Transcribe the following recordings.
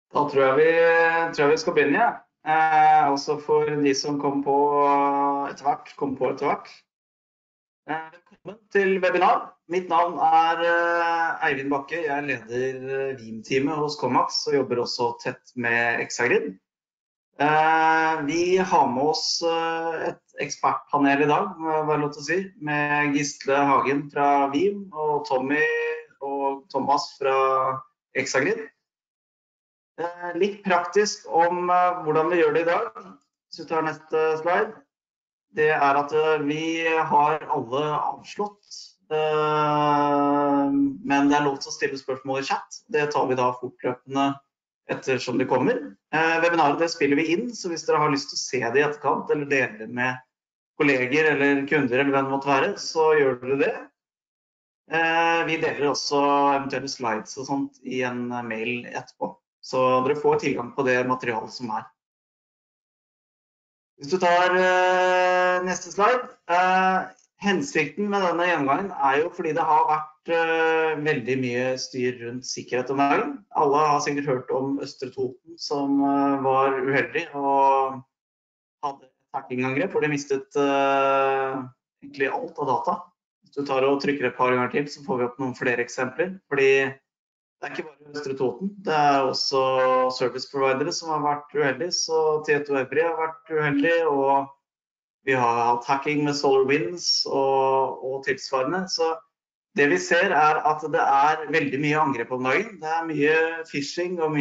Da tror jeg vi skal begynne, ja. Altså for de som kom på etter hvert. Velkommen til webinar. Mitt navn er Eivind Bakke. Jeg leder Veeam-teamet hos Comax og jobber også tett med Exagrid. Vi har med oss et ekspertpanel i dag, må jeg bare lov til å si, med Gisle Hagen fra Veeam og Tommy og Thomas fra Exagrid. Litt praktisk om hvordan vi gjør det i dag. Hvis vi tar neste slide. Det er at vi har alle avslått, men det er lov til å stille spørsmål i chat. Det tar vi da fortløpende ettersom de kommer. Webinaret det spiller vi inn, så hvis dere har lyst til å se det i etterkant, eller dele det med kolleger eller kunder eller hvem det måtte være, så gjør dere det. Vi deler også eventuelle slides og sånt i en mail etterpå. Så dere får tilgang på det materialet som er. Hvis du tar neste slide. Hensikten med denne gjennomgangen er jo fordi det har vært veldig mye styr rundt sikkerhet om dagen. Alle har sikkert hørt om Østre Toten som var uheldig og hadde et hackingangrep hvor de mistet egentlig alt av data. Hvis du tar og trykker et par ganger til, så får vi opp noen flere eksempler, fordi det er ikke bare Østre Toten, det er også service providere som har vært uheldige, så Tieto Every har vært uheldig, og vi har hatt hacking med SolarWinds og tilsvarende. Så det vi ser er at det er veldig mye angrep om dagen. Det er mye phishing og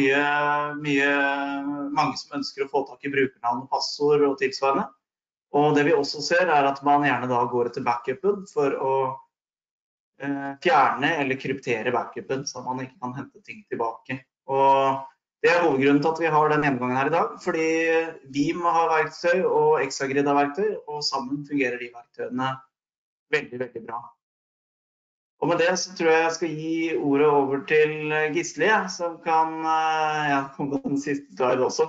mange som ønsker å få tak i brukernavn og passord og tilsvarende. Og det vi også ser er at man gjerne da går etter backupen for å fjerne eller kryptere backupen, så man ikke kan hente ting tilbake. Og det er hovedgrunnen til at vi har den gjennomgangen her i dag, fordi Veeam har verktøy og Exagrid har verktøy, og sammen fungerer de verktøyene veldig, veldig bra. Og med det så tror jeg jeg skal gi ordet over til Gisle, som kan, ja, kom på den siste slide også,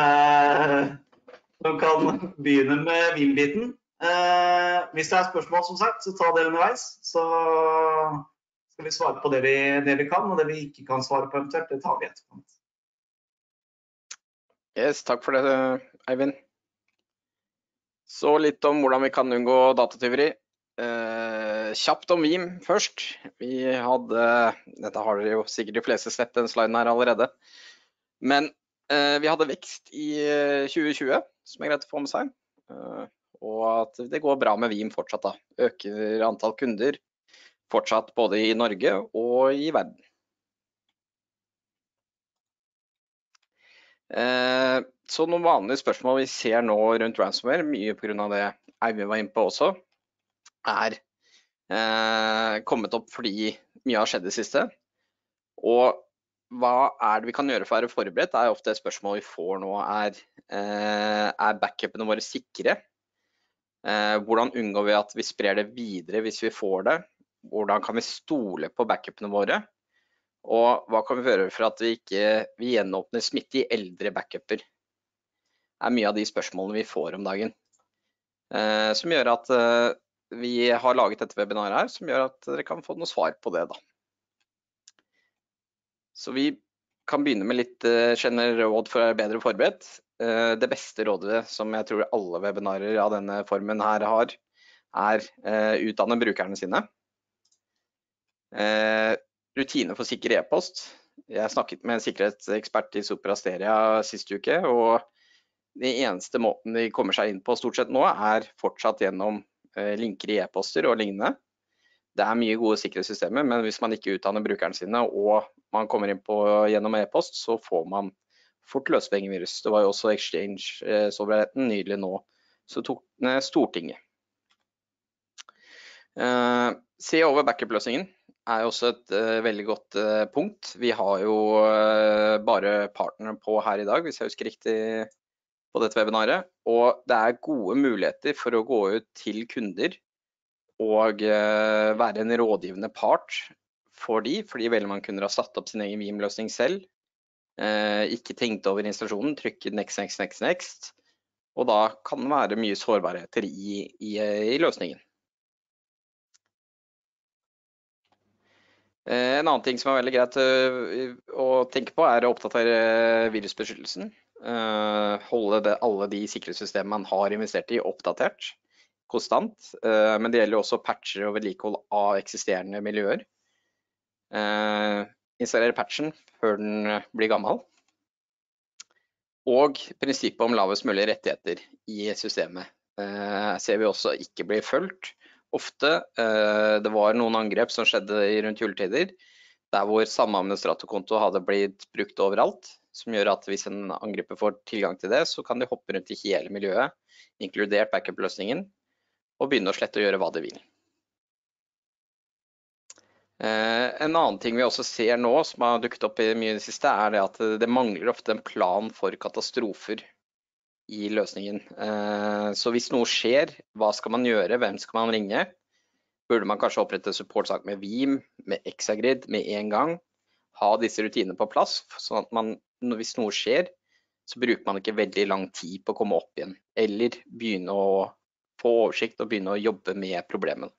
som kan begynne med Veeam-biten. Hvis det er spørsmål som sagt, så ta det underveis, så skal vi svare på det vi kan, og det vi ikke kan svare på eventuelt, det tar vi etterpå. Yes, takk for det, Eivind. Så litt om hvordan vi kan unngå datatyveri. Kjapt om Veeam først. Dette har dere jo sikkert de fleste sett den sliden her allerede, men vi hadde vekst i 2020, som er greit å få med seg. Og at det går bra med Veeam fortsatt da. Øker antall kunder fortsatt både i Norge og i verden. Så noen vanlige spørsmål vi ser nå rundt ransomware, mye på grunn av det Eivind var inne på også, er kommet opp fordi mye har skjedd det siste. Og hva er det vi kan gjøre for å være forberedt? Det er ofte et spørsmål vi får nå, er backupene våre sikre? Hvordan unngår vi at vi sprer det videre hvis vi får det? Hvordan kan vi stole på backupene våre? Og hva kan vi gjøre for at vi ikke gjenåpner smitte i eldre backuper? Det er mye av de spørsmålene vi får om dagen. Som gjør at vi har laget dette webinaret her, som gjør at dere kan få noe svar på det da. Så vi kan begynne med litt generelle råd for å være bedre forberedt. Det beste rådet som jeg tror alle webinarer av denne formen her har, er utdanne brukerne sine. Rutine for sikker e-post. Jeg snakket med en sikkerhetsekspert i Sopra Steria siste uke, og den eneste måten de kommer seg inn på stort sett nå er fortsatt gjennom linker i e-poster og lignende. Det er mye gode sikkerhetssystemer, men hvis man ikke utdanner brukerne sine og man kommer inn på gjennom e-post, så får man fort løspengevirus. Det var jo også Exchange-sårbarheten nylig nå, så tok Stortinget. Se over backup-løsningen er jo også et veldig godt punkt. Vi har jo bare partnere på her i dag, hvis jeg husker riktig på dette webinaret, og det er gode muligheter for å gå ut til kunder og være en rådgivende part for fordi veldig man kunne ha satt opp sin egen Veeam-løsning selv, ikke tenkt over installasjonen, trykke next, og da kan det være mye sårbarheter i løsningen. En annen ting som er veldig greit å tenke på er å oppdatere virusbeskyttelsen. Holde alle de sikkerhetssystemene man har investert i oppdatert, konstant. Men det gjelder også patcher og vedlikehold av eksisterende miljøer. Installere patchen før den blir gammel. Og prinsippet om lavest mulige rettigheter i systemet ser vi også ikke blir fulgt. Ofte, det var noen angrep som skjedde rundt juletider, der hvor samme administratorkonto hadde blitt brukt overalt, som gjør at hvis en angriper får tilgang til det, så kan de hoppe rundt i hele miljøet, inkludert backup-løsningen, og begynne å slette og gjøre hva de vil. En annen ting vi også ser nå, som har dukket opp i mye i det siste, er det at det mangler ofte en plan for katastrofer i løsningen. Så hvis noe skjer, hva skal man gjøre, hvem skal man ringe? Burde man kanskje opprette supportsak med Veeam, med Exagrid med en gang? Ha disse rutinene på plass, sånn at hvis noe skjer, så bruker man ikke veldig lang tid på å komme opp igjen, eller begynne å få oversikt og begynne å jobbe med problemene.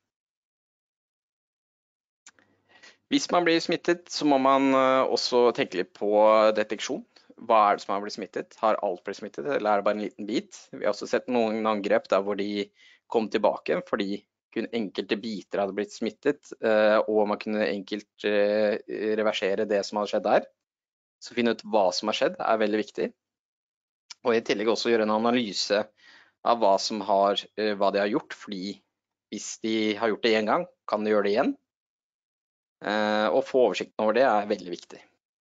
Hvis man blir smittet, så må man også tenke litt på deteksjon. Hva er det som har blitt smittet? Har alt blitt smittet, eller er det bare en liten bit? Vi har også sett noen angrep der hvor de kom tilbake, fordi kun enkelte biter hadde blitt smittet, og man kunne enkelt reversere det som hadde skjedd der. Så finne ut hva som har skjedd er veldig viktig. Og i tillegg også gjøre en analyse av hva de har gjort, fordi hvis de har gjort det en gang, kan de gjøre det igjen. Å få oversikten over det er veldig viktig.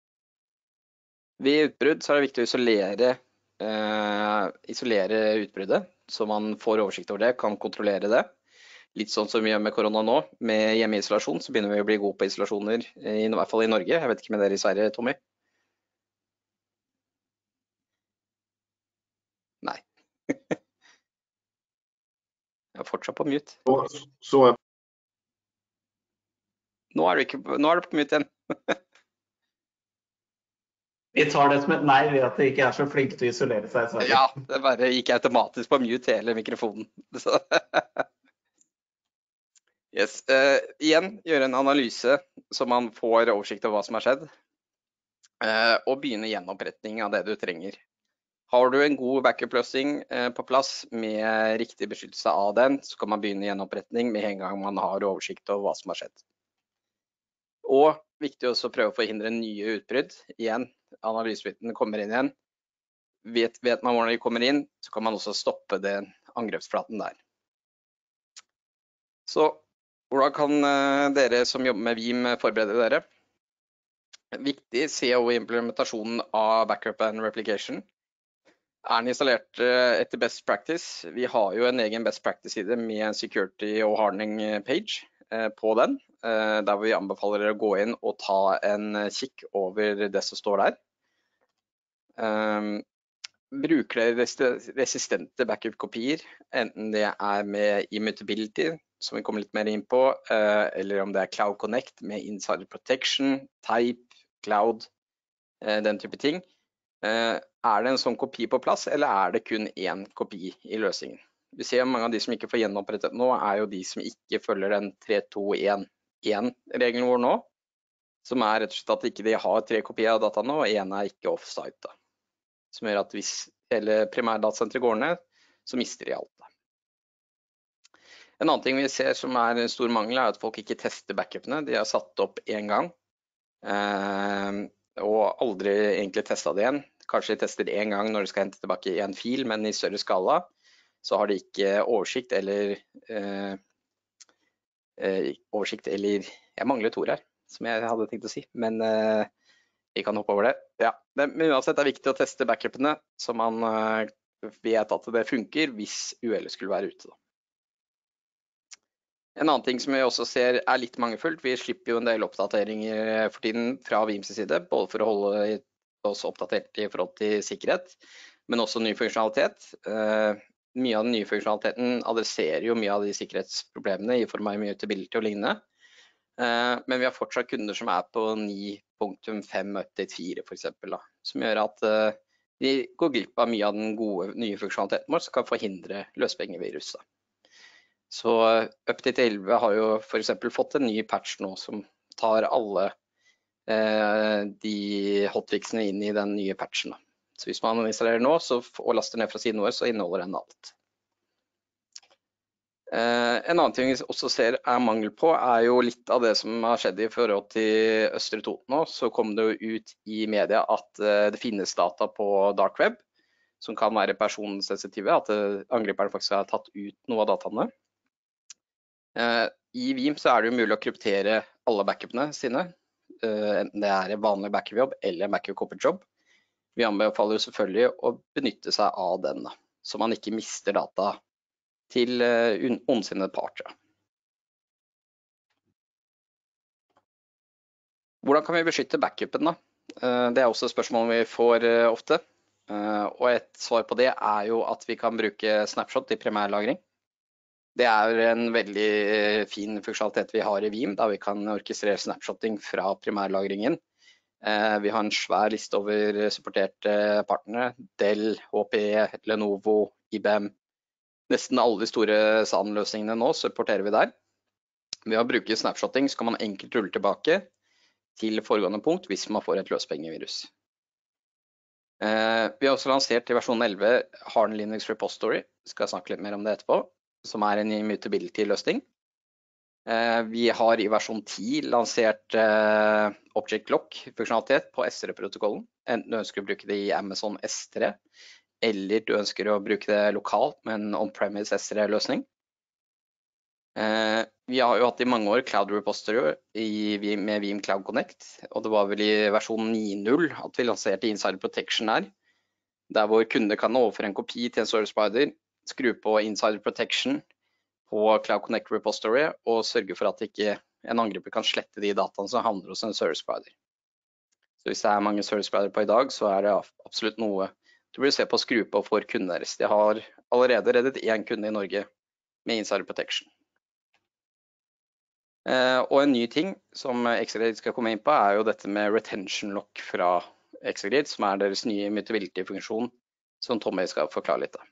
Ved utbrudd så er det viktig å isolere utbruddet, så man får oversikt over det, kan kontrollere det. Litt sånn som vi gjør med korona nå, med hjemmeisolasjon, så begynner vi å bli gode på isolasjoner, i hvert fall i Norge. Jeg vet ikke med dere i Sverige, Tommy? Nei. Jeg er fortsatt på mute. Nå er du på mute igjen. Vi tar det som et nei ved at de ikke er så flinke til å isolere seg. Ja, det bare gikk automatisk på mute hele mikrofonen. Yes. Igjen, gjøre en analyse så man får oversikt over hva som har skjedd, og begynne gjenoppretning av det du trenger. Har du en god backup-løsning på plass med riktig beskyttelse av den, så kan man begynne gjenoppretning med en gang man har oversikt over hva som har skjedd. Og viktig også å prøve å forhindre nye utbrudd. Igjen, analysebiten kommer inn igjen. Vet man hvordan de kommer inn, så kan man også stoppe den angrepsflaten der. Så hvordan kan dere som jobber med Veeam forberede dere? Viktig CO-implementasjonen av backup and replication. Er den installert etter best practice? Vi har jo en egen best practice-side med en security og hardening page på den, der vi anbefaler dere å gå inn og ta en kikk over det som står der. Bruker dere resistente backup-kopier, enten det er med immutability, som vi kommer litt mer inn på, eller om det er Cloud Connect med insider protection, type, cloud, den type ting. Er det en sånn kopi på plass, eller er det kun én kopi i løsningen? Vi ser mange av de som ikke får gjenopprettet nå, er jo de som ikke følger den 3-2-1-1-regelen vår nå, som er rett og slett at ikke de har 3 kopier av data nå, og en er ikke offsite. Som gjør at hvis hele primærdatasenteret går ned, så mister de alt. En annen ting vi ser som er en stor mangel, er at folk ikke tester backupene. De har satt opp en gang, og aldri egentlig testet det igjen. Kanskje de tester en gang når de skal hente tilbake en fil, men i større skala, så har de ikke oversikt eller jeg mangler et ord her, som jeg hadde tenkt å si, men vi kan hoppe over det. Ja, men uansett er det viktig å teste backupene, så man vet at det funker hvis uhellet skulle være ute. En annen ting som vi også ser er litt mangefullt, vi slipper jo en del oppdateringer for tiden fra Veeams side, både for å holde oss oppdatert i forhold til sikkerhet, men også ny funksjonalitet. Mye av den nye funksjonaliteten adresserer jo mye av de sikkerhetsproblemene i form av immutability og lignende. Men vi har fortsatt kunder som er på 9.5 up til 4 for eksempel, som gjør at de går glipp av mye av den gode nye funksjonaliteten vår, som kan forhindre løspengevirus. Så Update 11 har jo for eksempel fått en ny patch nå som tar alle de hotfixene inn i den nye patchen. Så hvis man installerer nå og laster ned fra siden vår, så inneholder den alt. En annen ting vi også ser mangel på jo litt av det som har skjedd i forhold til Østre Toten nå. Så kom det jo ut i media at det finnes data på dark web som kan være personsensitive, at angriperne faktisk har tatt ut noe av dataene. I Veeam så det jo mulig å kryptere alle backupene sine, enten det en vanlig backup-jobb eller en backup-corporate-jobb. Vi anbefaler jo selvfølgelig å benytte seg av den, så man ikke mister data til ondsinnede parter. Hvordan kan vi beskytte backupen da? Det også et spørsmål vi får ofte, og et svar på det jo at vi kan bruke snapshot i primærlagring. Det en veldig fin funksjonalitet vi har i Veeam, da vi kan orkestrere snapshotting fra primærlagringen. Vi har en svær liste over supporterte partnere, Dell, HPE, Lenovo, IBM. Nesten alle de store SAN-løsningene nå supporterer vi der. Ved å bruke snapshotting så kan man enkelt rulle tilbake til foregående punkt hvis man får et løspengevirus. Vi har også lansert i versjon 11 Harden Linux Repository, skal snakke litt mer om det etterpå, som en immutability-løsning. Vi har i versjon 10 lansert Object Lock-funksjonalitet på S3-protokollen. Enten du ønsker å bruke det i Amazon S3, eller du ønsker å bruke det lokalt med en on-premise S3-løsning. Vi har jo hatt i mange år Cloud Repository med Veeam Cloud Connect, og det var vel i versjon 9.0 at vi lanserte Insider Protection der hvor kunder kan overføre en kopi til en service provider, skru på Insider Protection på Cloud Connect Repository og sørge for at ikke en angriper kan slette de dataene som havner hos en service provider. Så hvis det mange service provider på i dag, så det absolutt noe du burde se på å skru på for kunden deres. De har allerede reddet en kunde i Norge med Insider Protection. Og en ny ting som Exagrid skal komme inn på jo dette med retention lock fra Exagrid, som deres nye immutability-funksjon, som Tommy skal forklare litt.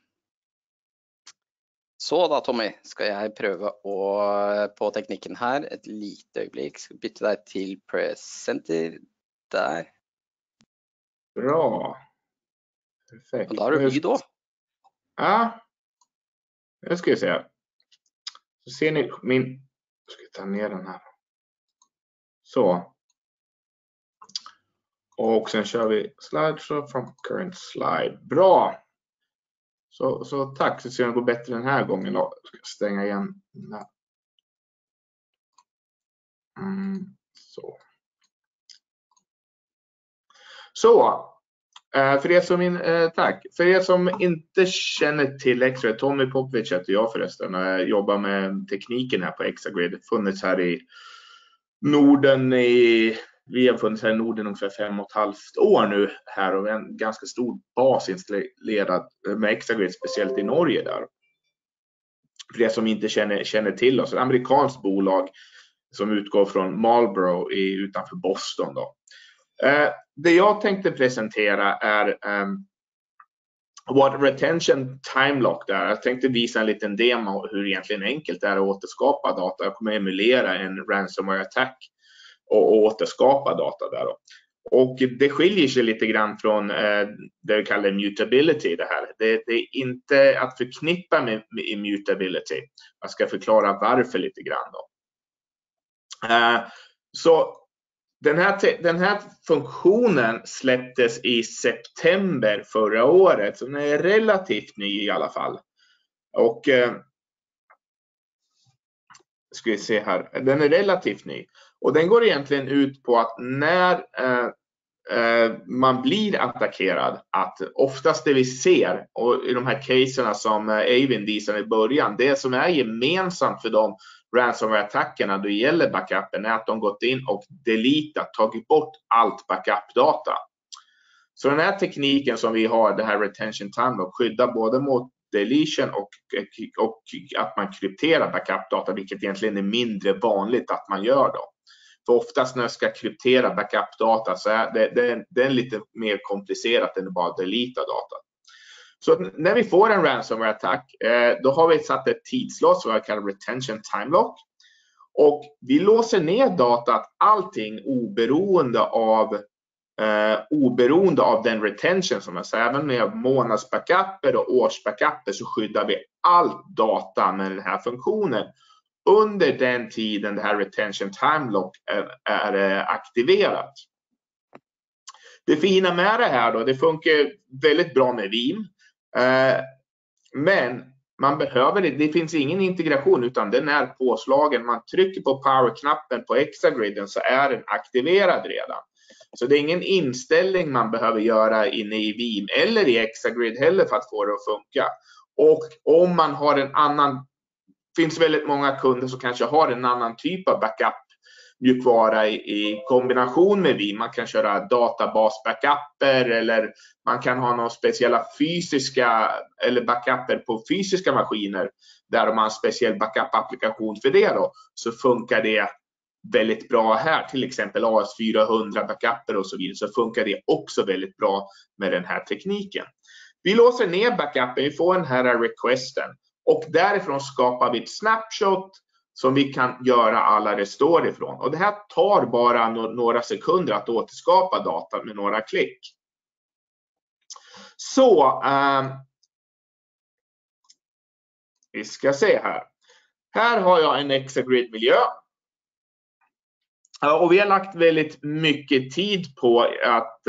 Så da, Tommy, skal jeg prøve på teknikken her et lite øyeblikk. Skal bytte deg til presenter der. Bra. Perfekt. Och då har du lyd då. Ja. Det ska jag säga. Så ser ni min... Jag ska ta ner den här. Så. Och sen kör vi slideshow from current slide. Bra. Så tack. Så ser det går bättre den här gången då. Jag ska stänga igen den här. Så. För er som inte känner till Exagrid, Tommy Popovic heter jag förresten, och jobbar med tekniken här på Exagrid. Funnits här i Norden vi har funnits här i Norden ungefär 5,5 år nu här, och en ganska stor bas installerad med Exagrid, speciellt i Norge där. För er som inte känner till oss, ett amerikanskt bolag som utgår från Marlboro utanför Boston då. Det jag tänkte presentera är what retention time lock är. Jag tänkte visa en liten demo hur egentligen enkelt det är att återskapa data. Jag kommer emulera en ransomware attack och återskapa data där då. Och det skiljer sig lite grann från det vi kallar immutability det här. Det är inte att förknippa med immutability. Jag ska förklara varför lite grann då. Så den här funktionen släpptes i september förra året, så den är relativt ny i alla fall. Och ska vi se här, den är relativt ny. Och den går egentligen ut på att när man blir attackerad, att oftast det vi ser, och i de här caserna som Eivind visade i början, det som är gemensamt för de ransomware-attackerna då gäller backupen är att de gått in och deletat, tagit bort allt backup-data. Så den här tekniken som vi har, det här retention time, då, skyddar både mot deletion och att man krypterar backup-data, vilket egentligen är mindre vanligt att man gör då. För oftast när jag ska kryptera backup-data så är det lite mer komplicerat än att bara deleta data. Så när vi får en ransomware-attack, då har vi satt ett tidslås som jag kallar retention time lock. Och vi låser ner datat, allting oberoende av den retention som jag säger. Även med månadsbackuper och årsbackuper så skyddar vi allt data med den här funktionen under den tiden det här retention time lock är aktiverat. Det fina med det här då, det funkar väldigt bra med Veeam. Men man behöver det finns ingen integration utan den är påslagen. Man trycker på power-knappen på Exagriden så är den aktiverad redan. Så det är ingen inställning man behöver göra inne i Veeam eller i Exagrid heller för att få det att funka. Och om man har en annan, finns väldigt många kunder som kanske har en annan typ av backup mjukvara i kombination med Veeam. Man kan köra databasbackuper eller man kan ha några speciella fysiska eller backuper på fysiska maskiner där de har en speciell backup-applikation för det då, så funkar det väldigt bra här, till exempel AS400 backuper och så vidare, så funkar det också väldigt bra med den här tekniken. Vi låser ner backupen, vi får den här requesten och därifrån skapar vi ett snapshot som vi kan göra alla restore ifrån. Och det här tar bara några sekunder att återskapa data med några klick. Så vi ska se här. Här har jag en Exagrid-miljö. Och vi har lagt väldigt mycket tid på att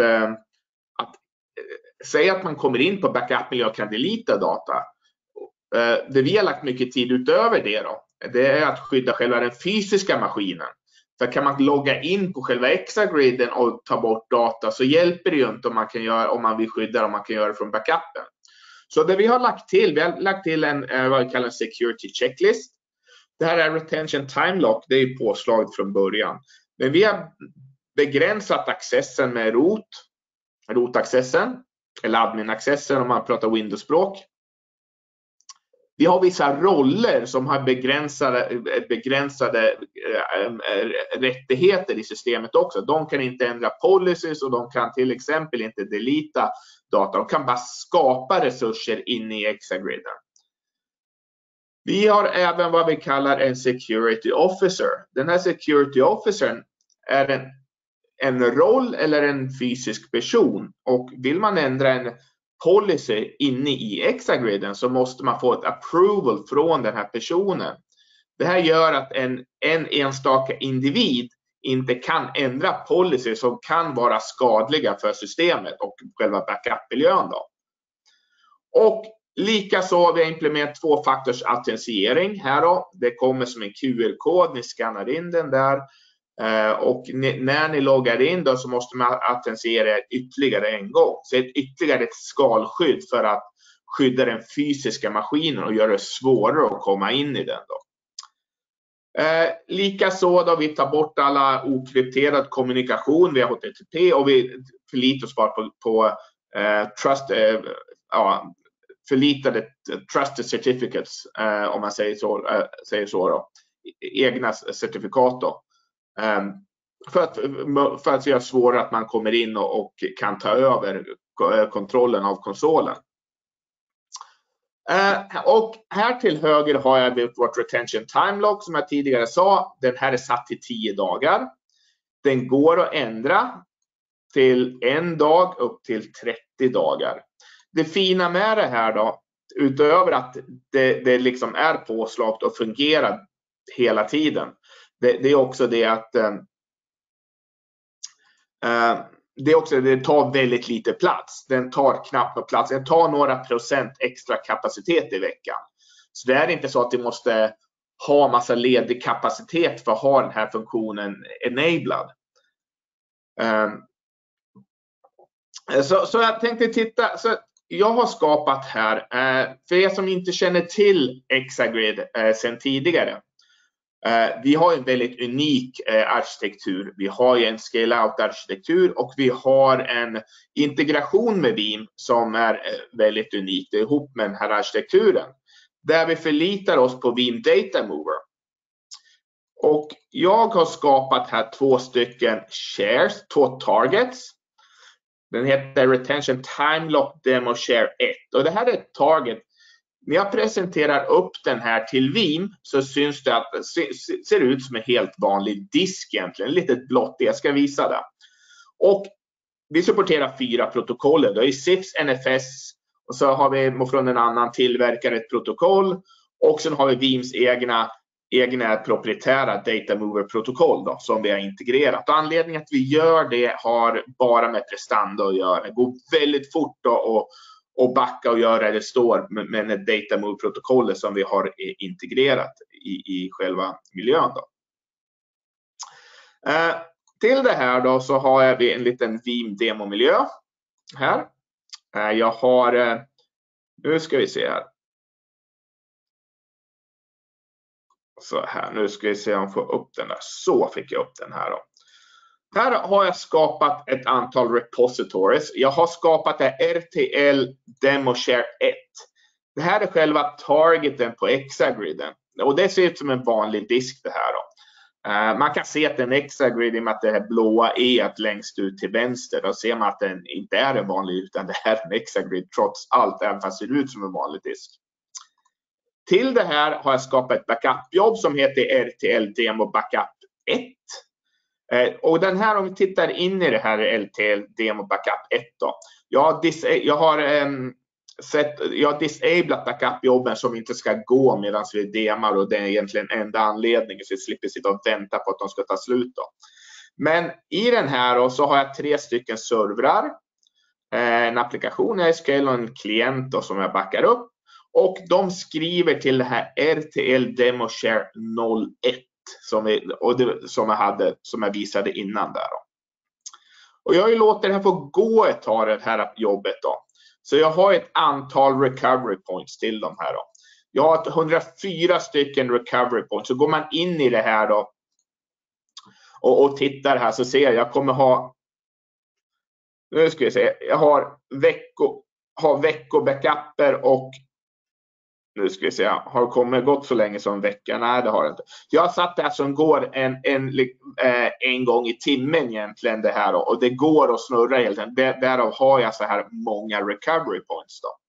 säga att man kommer in på backup-miljö och kan delita data. Det vi har lagt mycket tid utöver det då, det är att skydda själva den fysiska maskinen. För kan man logga in på själva Exagriden och ta bort data så hjälper det ju inte om man vill skydda om man kan göra det från backupen. Så det vi har lagt till en vad vi kallar en security checklist. Det här är retention time lock, det är påslaget från början. Men vi har begränsat accessen med root-accessen eller admin-accessen om man pratar Windows-språk. Vi har vissa roller som har begränsade rättigheter i systemet också. De kan inte ändra policies och de kan till exempel inte delita data. De kan bara skapa resurser inne i Exagriden. Vi har även vad vi kallar en security officer. Den här security officern är en roll eller en fysisk person. Och vill man ändra en policy inne i Exagriden så måste man få ett approval från den här personen. Det här gör att en enstaka individ inte kan ändra policy som kan vara skadliga för systemet och själva backup-miljön då. Och likaså vi har implementerat tvåfaktors autentisering här då. Det kommer som en QR-kod, ni skannar in den där. Och när ni loggar in då så måste man autentisera ytterligare en gång. Så ytterligare ett skalskydd för att skydda den fysiska maskinen och göra det svårare att komma in i den då. Likaså då vi tar bort alla okrypterad kommunikation via HTTP och vi förlitar oss bara på förlitade trusted certificates om man säger så då. Egna certifikat då. För att göra svårare att man kommer in och kan ta över kontrollen av konsolen. Och här till höger har jag vårt retention time lock som jag tidigare sa. Den här är satt till 10 dagar. Den går att ändra till 1 dag upp till 30 dagar. Det fina med det här då, utöver att det liksom är påslaget och fungerar hela tiden. Det är också det att det tar väldigt lite plats. Den tar knappt plats. Den tar några procent extra kapacitet i veckan. Så det är inte så att du måste ha massa ledig kapacitet för att ha den här funktionen enabled. Så jag tänkte titta. Så jag har skapat här, för er som inte känner till Exagrid sedan tidigare. Vi har en väldigt unik arkitektur. Vi har ju en scale-out arkitektur och vi har en integration med Veeam som är väldigt unik ihop med den här arkitekturen. Där vi förlitar oss på Veeam Data Mover. Och jag har skapat här 2 stycken shares, 2 targets. Den heter Retention Time Lock Demo Share 1. Och det här är ett target. när jag presenterar upp den här till Veeam så syns det att det ser ut som en helt vanlig disk egentligen. Lite blått, jag ska visa det. Och vi supporterar 4 protokoll. Det är CIFS, NFS och så har vi från en annan tillverkare ett protokoll. Och sen har vi Veeams egna proprietära data mover protokoll då, som vi har integrerat. Och anledningen att vi gör det har bara med prestanda att göra. Det går väldigt fort då och backa och göra det står med ett data move protokollet som vi har integrerat i själva miljön då. Till det här då så har vi en liten Veeam demomiljö här. Jag har, nu ska vi se här. Så här, nu ska vi se om jag får upp den där. Så fick jag upp den här då. Här har jag skapat ett antal repositories. Jag har skapat det RTL Demo Share 1. Det här är själva targeten på Exagriden. Och det ser ut som en vanlig disk det här då. Man kan se att den Exagrid i och med att det här blåa är längst ut till vänster. Då ser man att den inte är en vanlig utan det här är en Exagrid trots allt. Även fast det ser ut som en vanlig disk. Till det här har jag skapat ett backupjobb som heter RTL Demo Backup 1. Och den här, om vi tittar in i det här RTL Demo Backup 1 då. Jag har disablat backupjobben som inte ska gå medan vi demar och det är egentligen enda anledningen så vi slipper sitta och vänta på att de ska ta slut då. Men i den här då, så har jag 3 stycken servrar. En applikation i SQL och en klient då, som jag backar upp. Och de skriver till det här RTL Demo Share 01 som jag visade innan där då. Och jag låter det här få gå ett tag det här jobbet då. Så jag har ett antal recovery points till de här då. Jag har 104 stycken recovery points. Så går man in i det här då och tittar här så ser jag kommer ha, nu ska vi se, jag har veckobackuper och nu ska vi se, har gått så länge som en vecka? Nej, det har det inte. Jag har satt det här som går en gång i timmen egentligen det här då. Och det går att snurra helt enkelt. Därav har jag så här många recovery points då.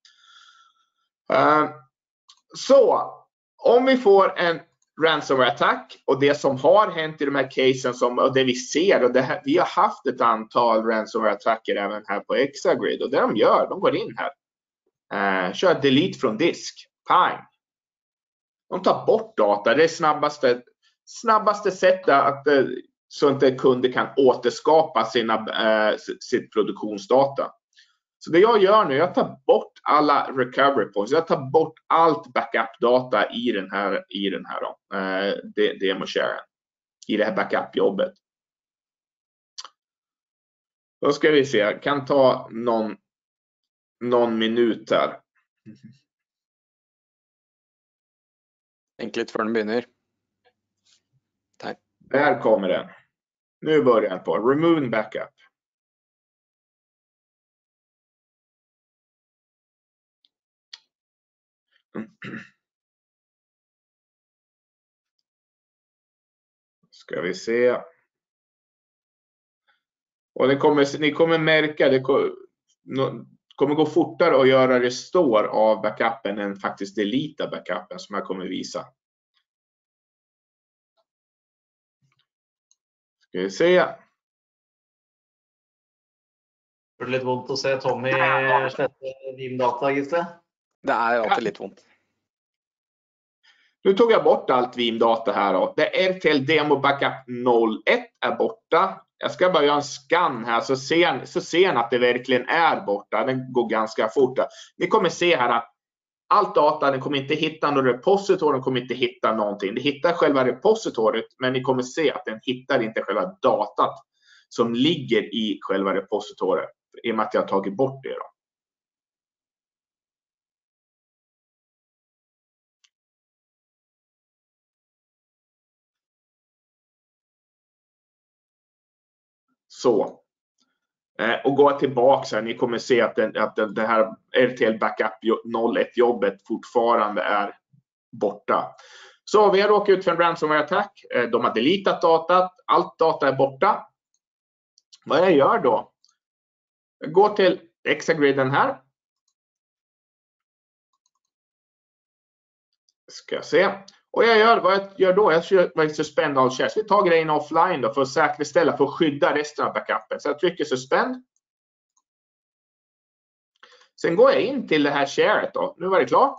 Så, om vi får en ransomware-attack och det som har hänt i de här casen och det vi ser och det här, vi har haft ett antal ransomware-attacker även här på Exagrid och det de gör, de går in här. Kör delete från disk. Pang. De tar bort data. Det är snabbaste sättet att så inte kunder kan återskapa sitt produktionsdata. Så det jag gör nu, jag tar bort alla recovery points. Jag tar bort allt backup-data i den här demo-sharen. I det här backup-jobbet. Då ska vi se. Jag kan ta någon minut här. Enkelt för den begynner. Tack. Där kommer den. Nu börjar den på. Remove backup. Ska vi se. Och ni kommer märka det kommer gå fortare att göra restore av backupen än faktiskt delete backupen som jag kommer visa. Ska vi se. Det är lite vondt att se Tommy slette Veeam-data, Gisle. Det är alltid lite ont. Nu tog jag bort allt Veeam-data här då. Det är RTL Demo Backup 01 är borta. Jag ska bara göra en scan här så ser ni att det verkligen är borta. Den går ganska fort. Ni kommer se här att allt data, den kommer inte hitta någon repository, den kommer inte hitta någonting. Det hittar själva repositoriet, men ni kommer se att den hittar inte själva datat som ligger i själva repositoriet. I och med att jag har tagit bort det då. Så. Och gå tillbaka här. Ni kommer se att det här RTL Backup 01 jobbet fortfarande är borta. Så vi har råkat ut för en ransomware-attack. De har deletat datat. Allt data är borta. Vad jag gör då? Jag går till Exagriden här. Ska jag se. Och vad jag gör då, jag kör suspend all shares. Vi tar grejen offline då för att säkerställa, för att skydda resten av backupen. Så jag trycker suspend. Sen går jag in till det här sharet då. Nu var det klart.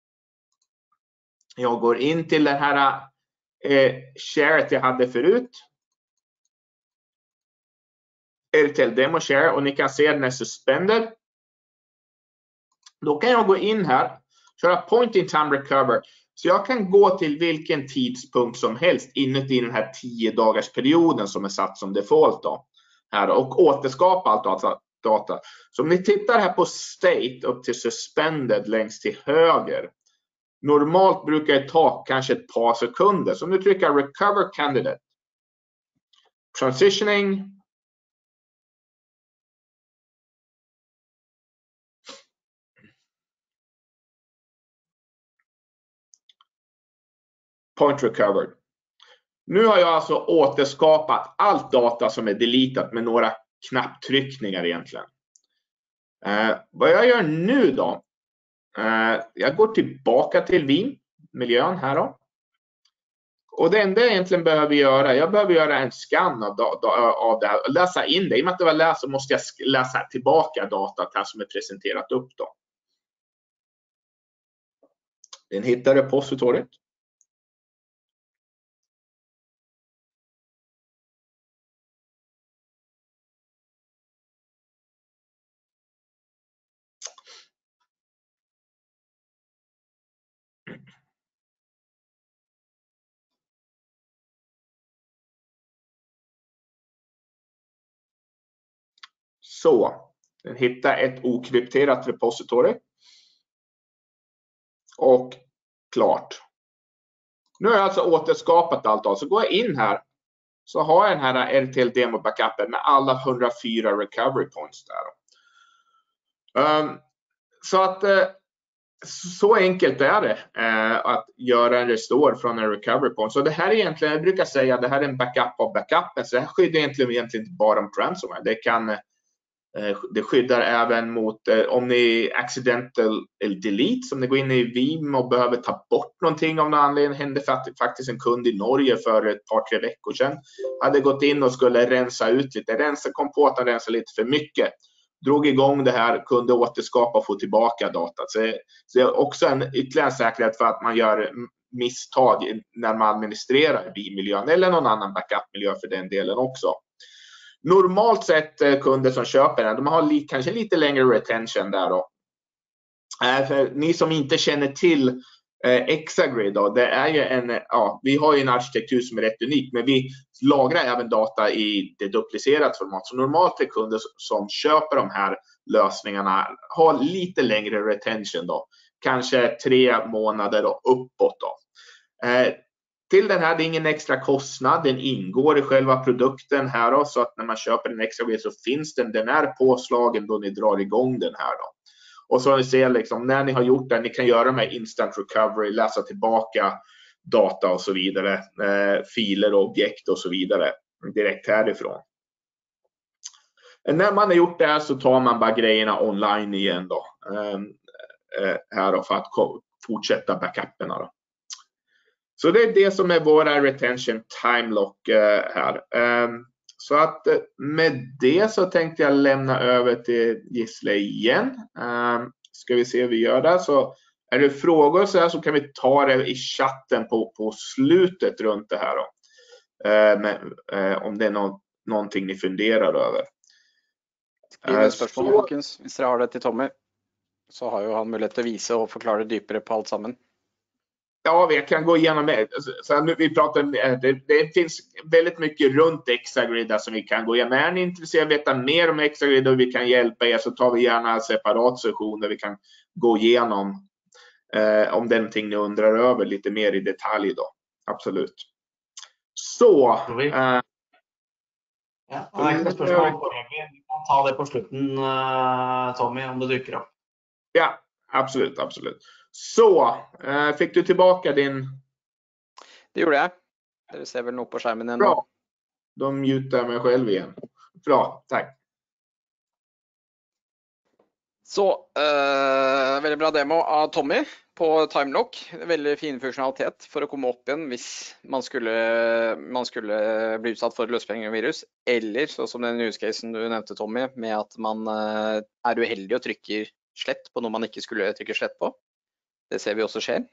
Jag går in till den här sharet jag hade förut. RTL Demo Share, och ni kan se den är suspended. Då kan jag gå in här, köra point in time recover. Så jag kan gå till vilken tidspunkt som helst inuti den här 10-dagars perioden som är satt som default då. Här och återskapa allt data. Så om ni tittar här på state upp till suspended längst till höger. Normalt brukar det ta kanske ett par sekunder. Så nu trycker jag recover candidate. Transitioning. Point recovered. Nu har jag alltså återskapat allt data som är deletat med några knapptryckningar egentligen. Vad jag gör nu då? Jag går tillbaka till Veeam-miljön här då. Och det enda jag egentligen behöver göra, jag behöver göra en scan av det här och läsa in det. I och med att det var läst så måste jag läsa tillbaka datat här som är presenterat upp då. Den hittar repositoriet. Så, den hittar ett okrypterat repository. Och klart. Nu har jag alltså återskapat allt då. Så går jag in här. Så har jag den här RTL Demo backupen med alla 104 recovery points där. Så att så enkelt är det att göra en restore från en recovery point. Så det här är egentligen, jag brukar säga, det här är en backup av backupen. Så det här skyddar egentligen inte bara mot ransomware. Det skyddar även mot om ni accidental delete, som ni går in i Veeam och behöver ta bort någonting av någon anledning. Hände faktiskt en kund i Norge för ett par 3 veckor sedan. Hade gått in och skulle rensa ut lite, kom på att han rensade lite för mycket. Drog igång det här, kunde återskapa och få tillbaka datat. Så det är också en ytterligare säkerhet för att man gör misstag när man administrerar Veeam-miljön eller någon annan backup-miljö för den delen också. Normalt sett kunder som köper den, de har kanske lite längre retention där då. För ni som inte känner till Exagrid då, det är ju vi har ju en arkitektur som är rätt unik, men vi lagrar även data i det duplicerat format. Så normalt är kunder som köper de här lösningarna har lite längre retention då. Kanske 3 månader och uppåt då. Till den här, det är ingen extra kostnad, den ingår i själva produkten här då, så att när man köper en Exagrid så finns den är påslagen då ni drar igång den här då. Och så ni ser liksom, när ni har gjort det, ni kan göra med instant recovery, läsa tillbaka data och så vidare, filer och objekt och så vidare direkt härifrån. När man har gjort det så tar man bara grejerna online igen då, här då, för att fortsätta backuperna då. Så det är det som är våra retention time lock här. Så att med det så tänkte jag lämna över till Gisle igen. Ska vi se hur vi gör det. Så är det frågor så kan vi ta det i chatten på slutet runt det här då. Om det är någonting ni funderar över. Spørsmål, folkens. Hvis dere har det til Tommy, så har jo han mulighet til å vise og forklare dypere på alt sammen. Ja, vi kan gå igenom det. Så nu, vi pratar, det finns väldigt mycket runt Exagrid där som vi kan gå igenom. Är ni intresserade av att veta mer om Exagrid och vi kan hjälpa er, så tar vi gärna en separat session där vi kan gå igenom om det är någonting ni undrar över lite mer i detalj då. Absolut. Så. Ja, det er ikke noe spørsmål foreløpig. Vi kan ta det på slutten, Tommy, om det dukker opp. Ja, absolut, absolut. Så, fick du tillbaka din... Det gjorde jag. Dere ser väl nog på skärmen ändå. Bra. De mutar mig själv igen. Bra, tack. Så, Veldig bra demo av Tommy på TimeLock. Veldig fin funksjonalitet for å komme opp igjen hvis man skulle bli utsatt for løspengevirus, eller sånn som den use-casen du nevnte, Tommy, med at man er uheldig og trykker slett på noe man ikke skulle trykke slett på. Det ser vi også skjer.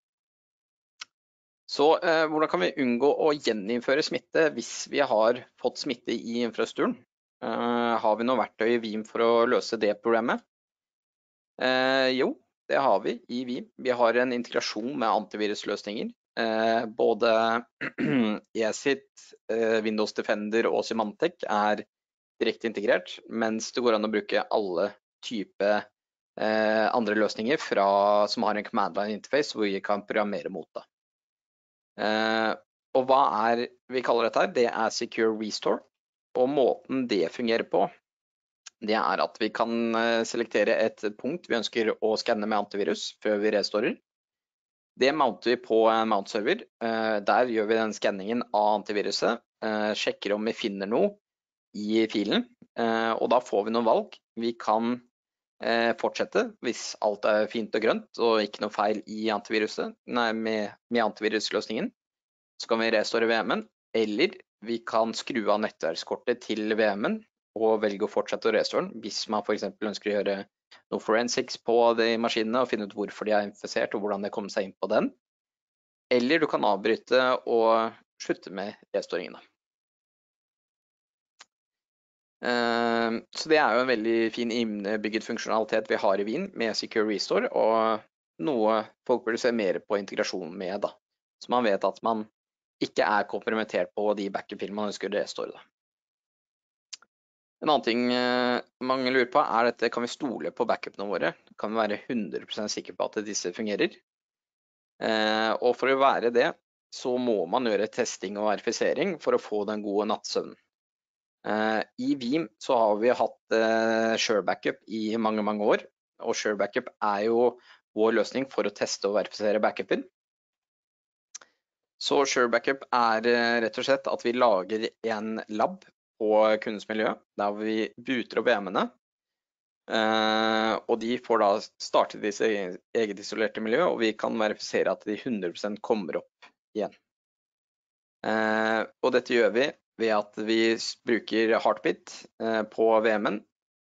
Så hvordan kan vi unngå å gjeninnføre smitte hvis vi har fått smitte i infrastrukturen? Har vi noe verktøy i Veeam for å løse det problemet? Jo, det har vi i Veeam. Vi har en integrasjon med antivirusløsninger. Både ESIT, Windows Defender og Symantec er direkte integrert, mens det går an å bruke alle typer andre løsninger som har en command line interface hvor vi kan programmere mot det. Og hva vi kaller dette her? Det er Secure Restore, og måten det fungerer på, det er at vi kan selektere et punkt vi ønsker å skanne med antivirus før vi restorer. Det mounter vi på mount-server. Der gjør vi den skanningen av antiviruset, sjekker om vi finner noe i filen, og da får vi noen valg. Vi kan fortsette hvis alt er fint og grønt og ikke noe feil i antiviruset, med antivirusløsningen. Så kan vi restore VM-en, eller vi kan skru av nettverkskortet til VM-en og velge å fortsette å restore den hvis man for eksempel ønsker å gjøre noe forensics på de maskinene og finne ut hvorfor de er infisert og hvordan det kommer seg inn på den. Eller du kan avbryte og slutte med restoringen. Så det er jo en veldig fin innebygget funksjonalitet vi har i Veeam med Secure Restore, og noe folk burde se mer på integrasjonen med da. Så man vet at man ikke er kompromittert på de backup-filene man ønsker å restore da. En annen ting mange lurer på er dette: kan vi stole på backupene våre? Kan vi være 100% sikre på at disse fungerer? Og for å være det, så må man gjøre testing og verifisering for å få den gode nattsøvnen. I Veeam så har vi hatt Sure Backup i mange år, og Sure Backup er jo vår løsning for å teste og verifisere backupen. Så Sure Backup er rett og slett at vi lager en lab på kundens miljø, der vi booter opp VM-ene, og de får da starte disse eget isolerte miljø, og vi kan verifisere at de 100% kommer opp igjen. Og dette gjør vi ved at vi bruker Heartbeat på VM-en.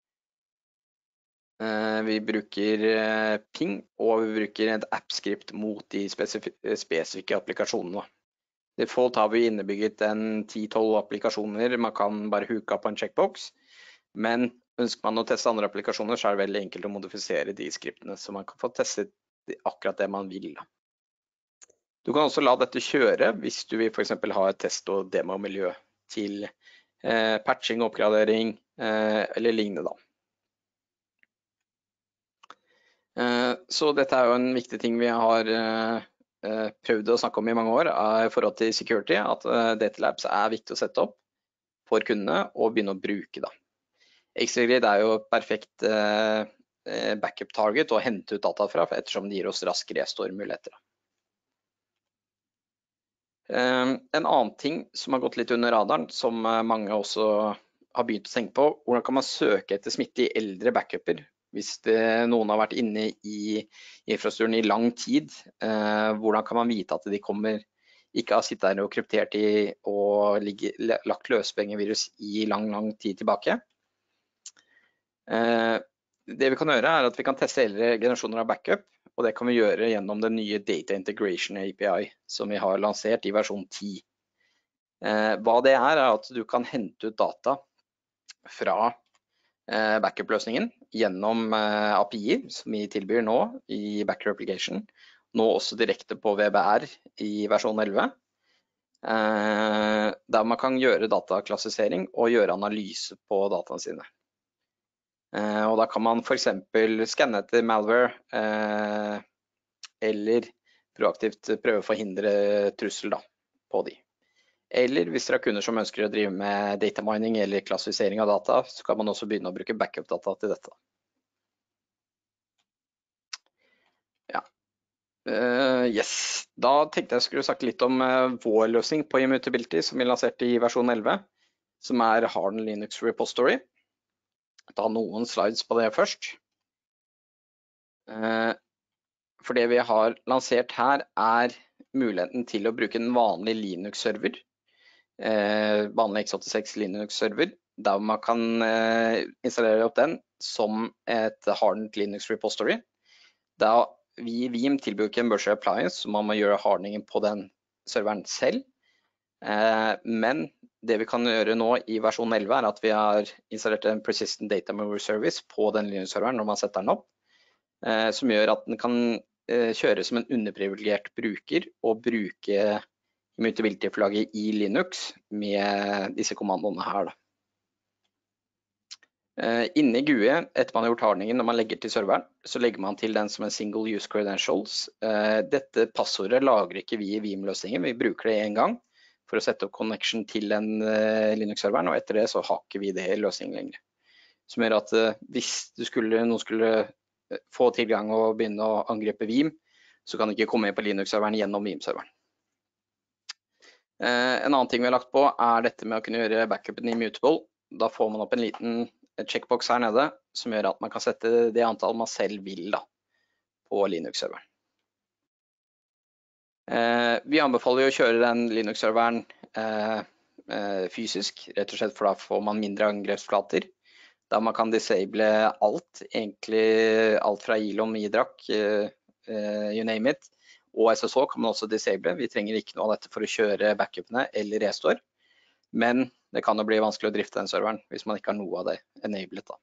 Vi bruker ping, og vi bruker et app-skript mot de spesifikke applikasjonene. Default har vi innebygget 10-12 applikasjoner man kan bare hooke på en checkbox, men ønsker man å teste andre applikasjoner, så er det veldig enkelt å modifisere de skriptene, så man kan få testet akkurat det man vil. Du kan også la dette kjøre hvis du vil for eksempel ha et test- og demo-miljø til patching, oppgradering eller lignende da. Så dette er jo en viktig ting vi har prøvd å snakke om i mange år i forhold til security, at Data Labs er viktig å sette opp for kundene og begynne å bruke da. Xtragrid er jo et perfekt backup target å hente ut data fra, ettersom det gir oss rask restore-muligheter. En annen ting som har gått litt under radaren, som mange også har begynt å tenke på: hvordan kan man søke etter smitte i eldre backuper? Hvis noen har vært inne i infrastrukturen i lang tid, hvordan kan man vite at de ikke har sittet der og kryptert i og lagt løspengevirus i lang tid tilbake? Det vi kan gjøre er at vi kan teste eldre generasjoner av backup, og det kan vi gjøre gjennom den nye Data Integration API som vi har lansert i versjon 10. Hva det er at du kan hente ut data fra backup-løsningen gjennom API som vi tilbyr nå i Backup Application, nå også direkte på VBR i versjon 11, der man kan gjøre dataklassifisering og gjøre analyse på dataene sine. Og da kan man for eksempel skanne etter malware eller proaktivt prøve å forhindre trussel da, på de. Eller hvis dere har kunder som ønsker å drive med data mining eller klassifisering av data, så kan man også begynne å bruke backup-data til dette. Ja. Yes. Da tenkte jeg skulle snakke litt om vår løsning på Immutability som vi lanserte i versjon 11, som er Harden Linux Repository. Ta noen slides på det først. For det vi har lansert her muligheten til å bruke en vanlig Linux-server, vanlig x86 Linux-server, der man kan installere opp den som et hardened Linux repository. Da vi i Veeam tilbyr ikke en Virtual Appliance, så man må gjøre hardningen på den serveren selv. Men det vi kan gjøre nå i versjon 11 at vi har installert en Persistent Data Mover Service på den Linux-serveren når man setter den opp, som gjør at den kan kjøre som en underprivilegert bruker og bruke Immutability-flagget i Linux med disse kommandoene her. Inne i GUI, etter man har gjort hardningen når man legger til serveren, så legger man til den som en single use credentials. Dette passordet lagrer ikke vi i Veeam-løsningen, vi bruker det en gang for å sette opp connection til den Linux-serveren, og etter det så har ikke vi det i løsningen lenger. Som gjør at hvis noen skulle få tilgang og begynne å angripe Veeam, så kan det ikke komme inn på Linux-serveren gjennom Veeam-serveren. En annen ting vi har lagt på dette med å kunne gjøre backupen immutable. Da får man opp en liten checkbox her nede, som gjør at man kan sette det antall man selv vil på Linux-serveren. Vi anbefaler å kjøre den Linux-serveren fysisk, rett og slett for da får man mindre angrepsflater. Da man kan disable alt, egentlig alt fra ILOM, IDRAC, you name it, og SSH kan man også disable. Vi trenger ikke noe av dette for å kjøre backupene eller restore, men det kan jo bli vanskelig å drifte den serveren hvis man ikke har noe av det enabled.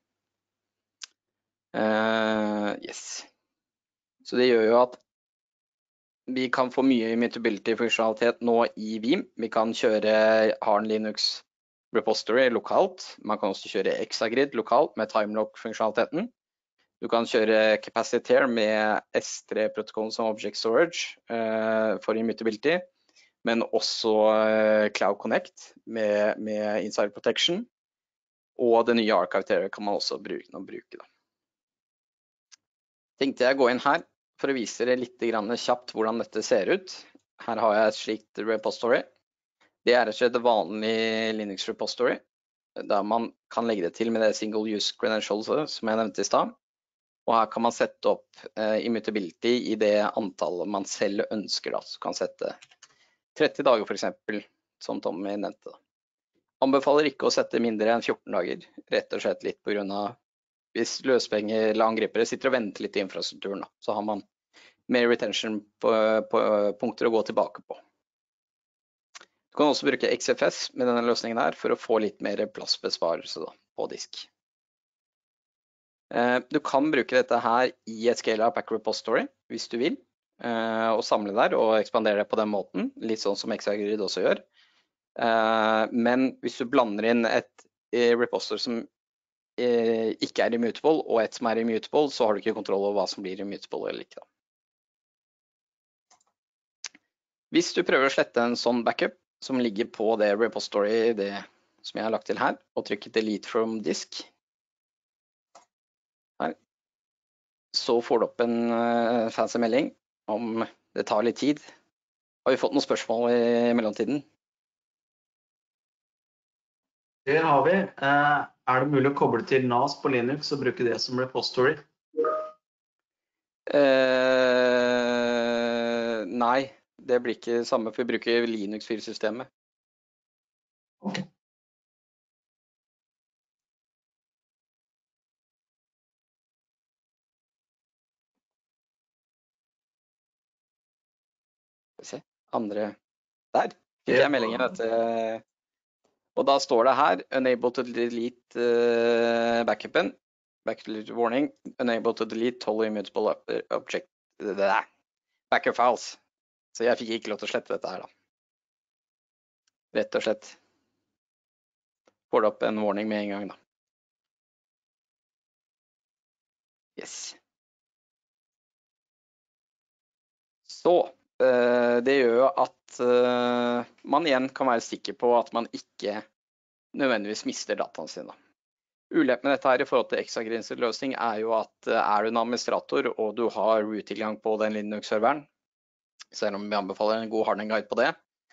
Yes. Så det gjør jo at vi kan få mye immutability-funksjonalitet nå i Veeam. Vi kan kjøre hardened Linux repository lokalt. Man kan også kjøre Exagrid lokalt med timelock-funksjonaliteten. Du kan kjøre Capacitaire med S3-protokollen som Object Storage for immutability, men også Cloud Connect med Insider Protection. Og det nye Archive kan man også bruke. Tenkte jeg gå inn her for å vise dere litt kjapt hvordan dette ser ut. Her har jeg et slikt repository. Det rett og slett et vanlig Linux repository, der man kan legge det til med det single use credentials som jeg nevnte i sted. Og her kan man sette opp immutability i det antallet man selv ønsker. Så kan sette 30 dager for eksempel, som Tommy nevnte. Anbefaler ikke å sette mindre enn 14 dager, rett og slett litt på grunn av hvis løspenger eller angripere sitter og venter litt i infrastrukturen, så har man mer retention på punkter å gå tilbake på. Du kan også bruke XFS med denne løsningen her for å få litt mer plassbesparelse på disk. Du kan bruke dette her i et scale-up back repository hvis du vil, og samle der og ekspandere det på den måten, litt sånn som Exagrid også gjør. Men hvis du blander inn et repository som ikke immutable, og et som immutable, så har du ikke kontroll over hva som blir immutable eller ikke. Hvis du prøver å slette en sånn backup som ligger på det repository, det som jeg har lagt til her, og trykker delete from disk, her, så får du opp en fancy melding om det tar litt tid. Har vi fått noen spørsmål i mellomtiden? Det har vi. Det mulig å koble til NAS på Linux og bruke det som repository? Nei, det blir ikke det samme, for vi bruker Linux-filsystemet. Ok. Se, andre der. Fikk jeg meldingen etter. Og da står det her, unable to delete backupen, backup warning, unable to delete totally immutable object, backup files. Så jeg fikk ikke lov til å slette dette her da. Rett og slett. Får det opp en warning med en gang da. Yes. Så, det gjør jo at man igjen kan være sikker på at man ikke nødvendigvis mister dataene sine. Ulempen med dette her i forhold til Exagrids løsning jo at du en administrator og du har root-tilgang på den Linux-serveren, selv om vi anbefaler en god hardening guide på det,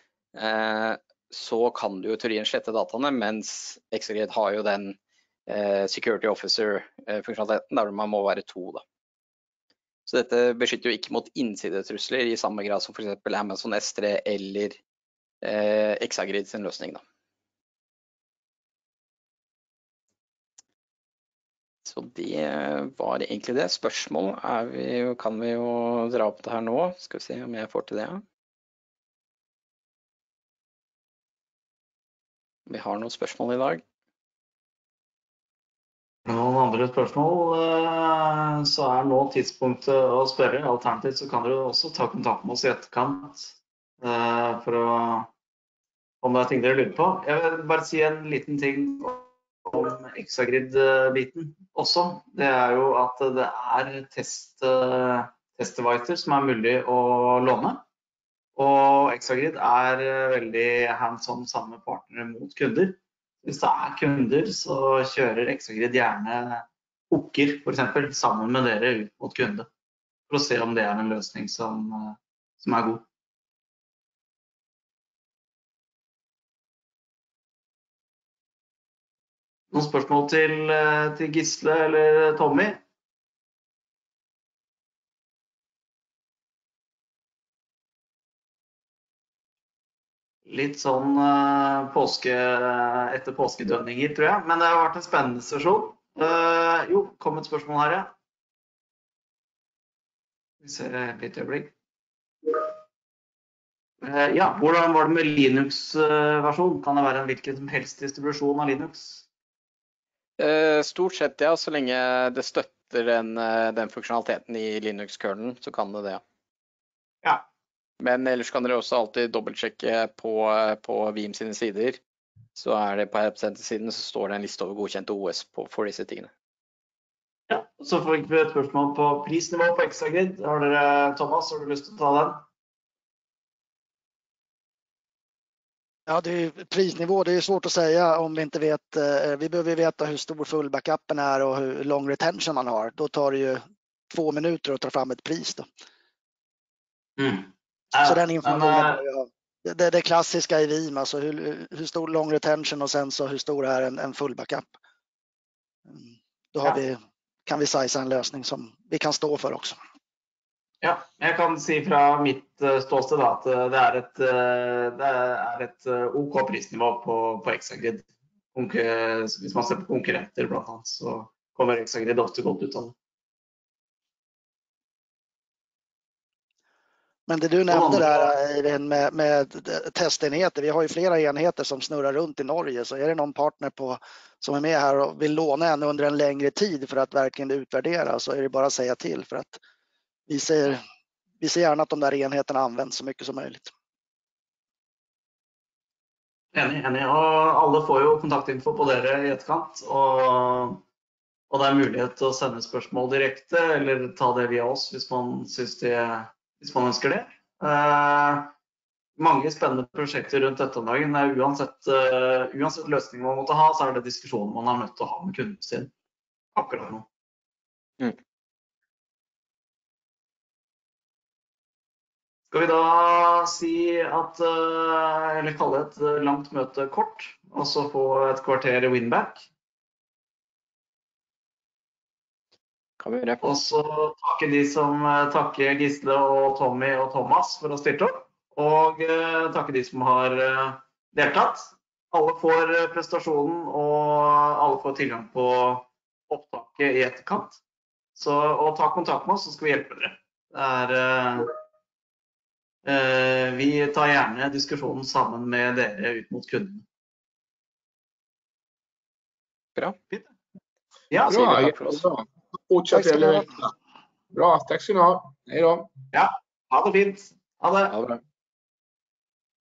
så kan du jo teorien slette dataene, mens Exagrid har jo den Security Officer-funksjonaliteten der man må være 2 da. Så dette beskytter jo ikke mot innsidetrusler i samme grad som for eksempel Amazon S3 eller Exagrid sin løsning da. Så det var egentlig det. Spørsmål kan vi jo dra opp det her nå. Skal vi se om jeg får til det. Vi har noen spørsmål i dag. Noen andre spørsmål, så nå tidspunktet å spørre. Alternativt så kan dere også ta kontakt med oss i etterkant for om det ting dere lurer på. Jeg vil bare si en liten ting om Exagrid-biten også. Det jo at det test-devices som mulig å låne. Og Exagrid veldig hands-on sammen med partnere mot kunder. Hvis det kunder, så kjører Exagrid gjerne hooker, for eksempel, sammen med dere ut mot kunde, for å se om det en løsning som god. Noen spørsmål til Gisle eller Tommy? Litt sånn etter påskedønninger, tror jeg. Men det har vært en spennende sesjon. Jo, kom et spørsmål her, ja. Vi ser litt øyeblikk. Ja, hvordan var det med Linux-versjon? Kan det være en hvilken som helst distribusjon av Linux? Stort sett, ja. Så lenge det støtter den funksjonaliteten i Linux-kernelen, så kan det det. Ja. Men ellers kan dere også alltid dobbeltsjekke på Veeam sine sider. Så det på helpcenter-siden så står det en liste over godkjente OS for disse tingene. Ja, så får vi et spørsmål på prisnivå på Exagrid. Har dere, Thomas, har du lyst til å ta den? Ja, prisnivå, det svårt att säga om vi inte vet. Vi behöver veta hur stor full backupen och hur lång retention man har. Då tar det ju 2 minuter att ta fram ett pris då. Så den informationen det klassiska i Veeam, alltså hur stor lång retention och sen så hur stor en full backup. Då har kan vi size en lösning som vi kan stå för också. Ja, jeg kan si fra mitt ståsted da, at det et OK prisnivå på Exagrid. Hvis man ser på konkurrenter blant annet, så kommer Exagrid ofte godt ut av det. Men det du nämnde där med testenheter, vi har ju flera enheter som snurrar runt i Norge, så det någon partner som med här och vill låna en under en längre tid för att verkligen utvärdera, så det bara att säga till, för att vi ser gärna att de där enheterna används så mycket som möjligt. Enig, og alle får jo kontaktinfo på dere i etterkant, og det mulighet til å sende spørsmål direkte, eller ta det via oss hvis man synes hvis man ønsker det. Mange spennende prosjekter rundt dette om dagen. Uansett løsning man måtte ha, så det diskusjonen man har nødt til å ha med kunden sin akkurat nå. Skal vi da si at, eller kalle et langt møte kort, og så få et kvarter winback? Og så takke Gisle og Tommy og Thomas for å stille opp, og takke de som har deltatt. Alle får prestasjonen, og alle får tilgang på opptaket i etterkant. Og ta kontakt med oss, så skal vi hjelpe dere. Vi tar gjerne diskusjonen sammen med dere ut mot kunden. Bra. Ja, så takk for oss. Fortsatt eller. Bra, tack ska ni ha. Hej då. Ja, ha det fint. Ha det. Ha det bra.